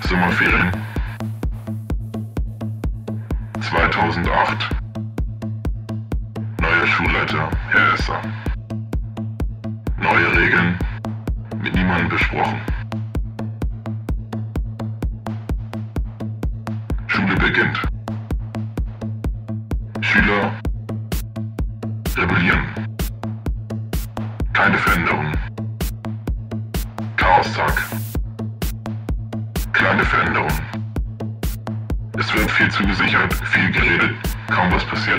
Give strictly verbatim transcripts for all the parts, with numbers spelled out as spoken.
Sommerferien zweitausendacht. Neuer Schulleiter, Herr Esser. Neue Regeln, mit niemandem besprochen. Schule beginnt. Schüler rebellieren. Keine Veränderung. Chaostag. Kleine Veränderung. Es wird viel zugesichert, viel geredet, kaum was passiert.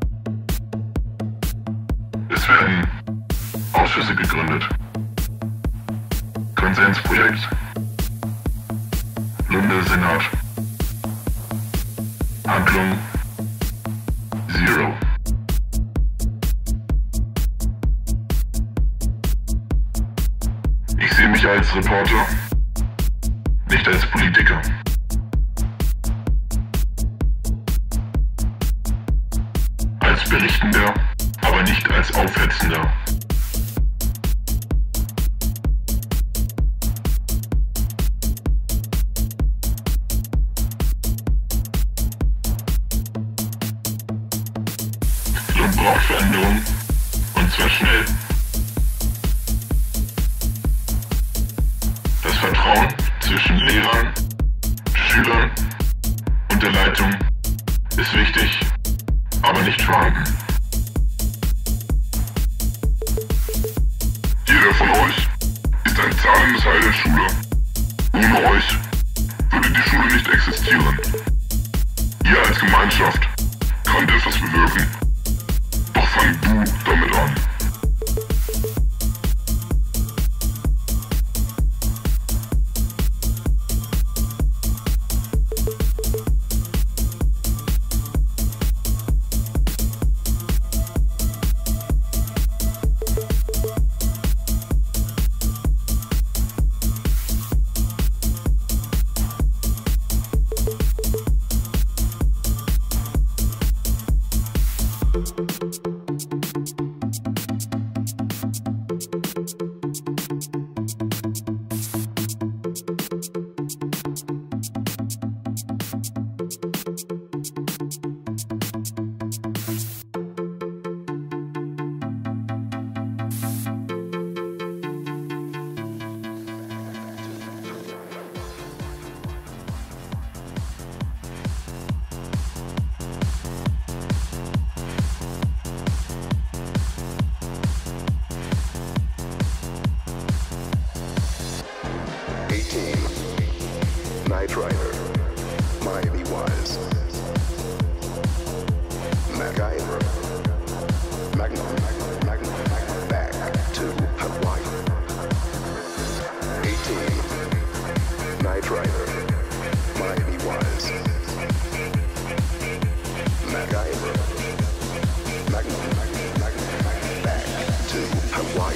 Es werden Ausschüsse gegründet. Konsensprojekt. Lunde Senat. Handlung Zero. Ich sehe mich als Reporter, nicht als Politiker. Als Berichtender, aber nicht als Aufhetzender. Lund braucht Veränderung, und zwar schnell. Das Vertrauen zwischen Lehrern, Schülern und der Leitung ist wichtig, aber nicht vorhanden. Jeder von euch ist ein zahlendes Teil der Schule. Ohne euch würde die Schule nicht existieren. Ihr als Gemeinschaft könnt etwas bewirken. Doch fang du damit an. Knight Rider, Miami Wise, MacGyver, Magnum, Magnum, back to Hawaii. eighteen, Knight Rider, Miami Wise, MacGyver, Magnum, Magnum, back to Hawaii.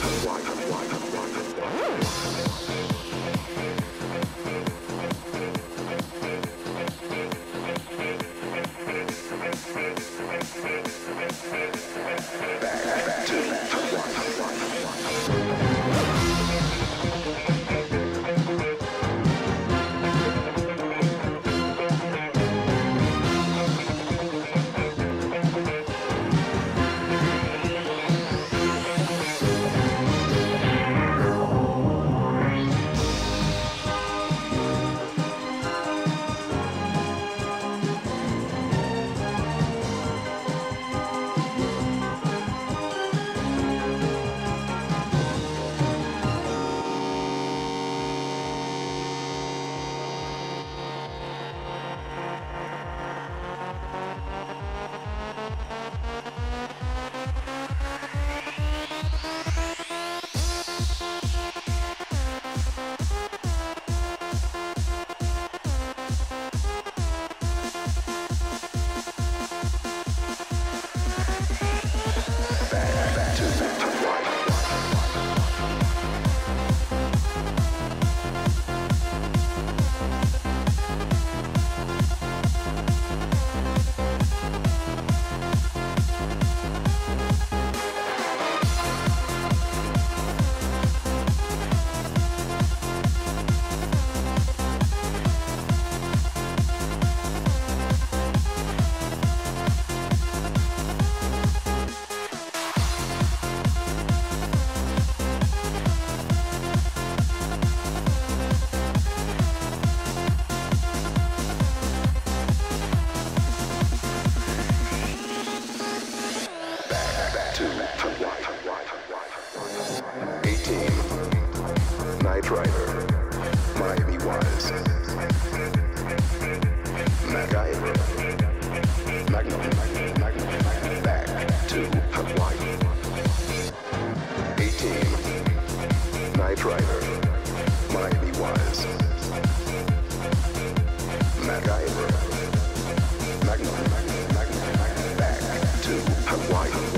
Knight Rider, Miami Vice, MacGyver, Magnum, Magnum, back to Hawaii. eighteen, Knight Rider, Miami Vice, MacGyver, Magnum, Magnum, back to Hawaii.